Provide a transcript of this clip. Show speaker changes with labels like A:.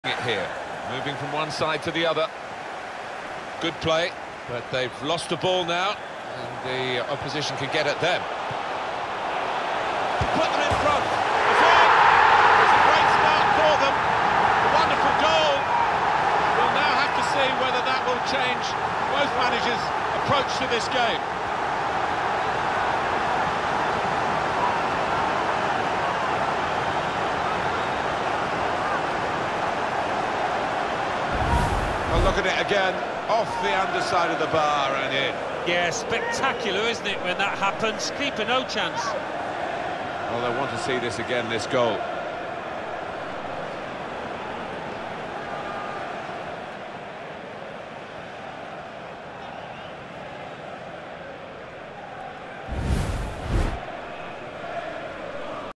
A: it here, moving from one side to the other. Good play, but they've lost the ball now, and the opposition can get at them. Put them in front. It's in. It's a great start for them. A wonderful goal. We'll now have to see whether that will change both managers' approach to this game. Look at it again, off the underside of the bar and in.
B: Yeah, spectacular, isn't it, when that happens? Keeper no chance.
A: Well, they want to see this again, this goal.